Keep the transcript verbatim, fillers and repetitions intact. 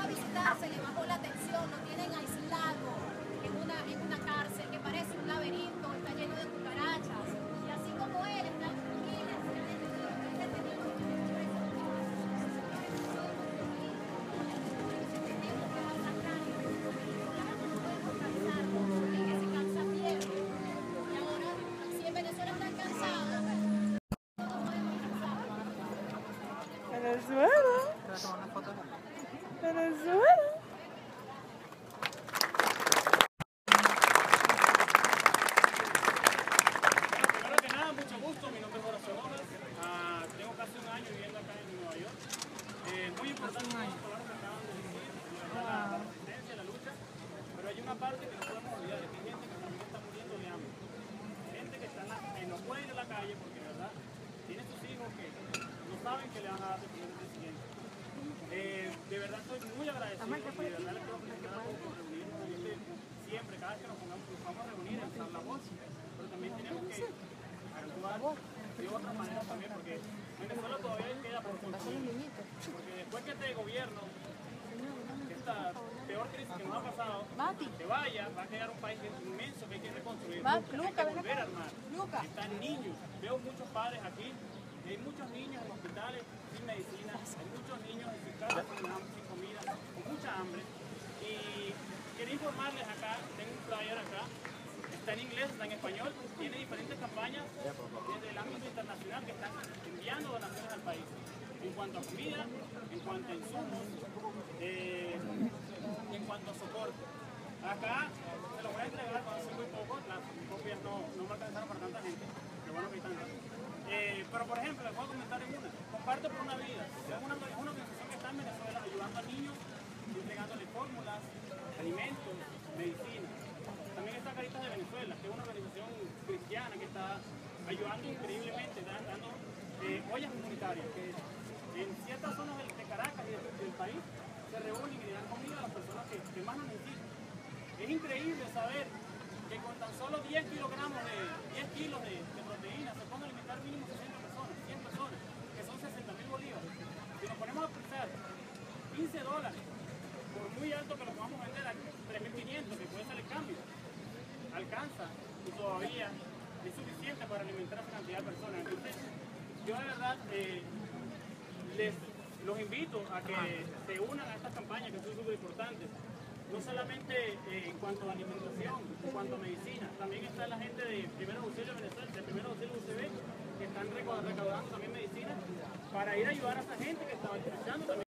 a visitar se le bajó la tensión, lo tienen aislado en una, en una cárcel que parece un laberinto, está lleno de cucarachas. Y así como él, están miles de detenidos. Tenemos que masacrar y no podemos cansar, porque el que se cansa pierde. Y ahora, si en Venezuela están cansados, todos podemos cansar. Venezuela. Venezuela. Primero que nada, mucho gusto, mi nombre es Horacio Gómez, uh, tengo casi un año viviendo acá en Nueva York. Eh, muy importante las palabras que acaban de decir, la, la resistencia, la lucha, pero hay una parte que no podemos olvidar, es que hay gente que también está muriendo de hambre, gente que, está en la, que no puede ir a la calle porque de verdad tiene sus hijos que no saben que le van a dar de comer el día siguiente. Eh, de verdad estoy muy agradecido y de verdad les quiero felicitar a todos por reunirnos en este, siempre, cada vez que nos pongamos, nos vamos a reunir, alzar la voz, pero también tenemos que actuar de otra manera también, porque Venezuela todavía queda por construir, porque después que este gobierno, esta peor crisis que nos ha pasado, que vaya, va a quedar un país inmenso que hay que reconstruir, hay que volver a armar. Están niños, veo muchos padres aquí, hay muchos niños en hospitales sin medicina, hay muchos niños en sus casas sin, sin comida, con mucha hambre. Y quería informarles acá, tengo un flyer acá, está en inglés, está en español, tiene diferentes campañas desde el ámbito internacional que están enviando donaciones al país. En cuanto a comida, en cuanto a insumos, eh, en cuanto a soporte. Acá se los voy a entregar cuando hace muy poco, las copias no, no me alcanzaron para tanta gente, pero bueno que hay tantas. Eh, pero por ejemplo, les voy a comentar en una, Comparte por una Vida, es una, es una organización que está en Venezuela ayudando a niños, entregándoles fórmulas, alimentos, medicina. También está Caritas de Venezuela, que es una organización cristiana que está ayudando increíblemente, dando eh, ollas comunitarias, que en ciertas zonas de, de Caracas y del, del país se reúnen y le dan comida a las personas que, que más lo necesitan. Es increíble saber que con tan solo diez kilogramos de diez kilos de, de proteína se pueden alimentar mínimo sesenta personas, cien personas, que son sesenta mil bolívares. Si nos ponemos a pensar quince dólares, por muy alto que lo podamos vender a tres mil quinientos, que puede ser el cambio, alcanza y todavía es suficiente para alimentar a esa cantidad de personas. Entonces, yo de verdad eh, les los invito a que se unan a estas campañas que son súper importantes. No solamente eh, en cuanto a alimentación, en cuanto a medicina, también está la gente de Primeros Auxilios de Venezuela, de Primeros Auxilios U C B, que están recaudando también medicina para ir a ayudar a esa gente que está luchando también.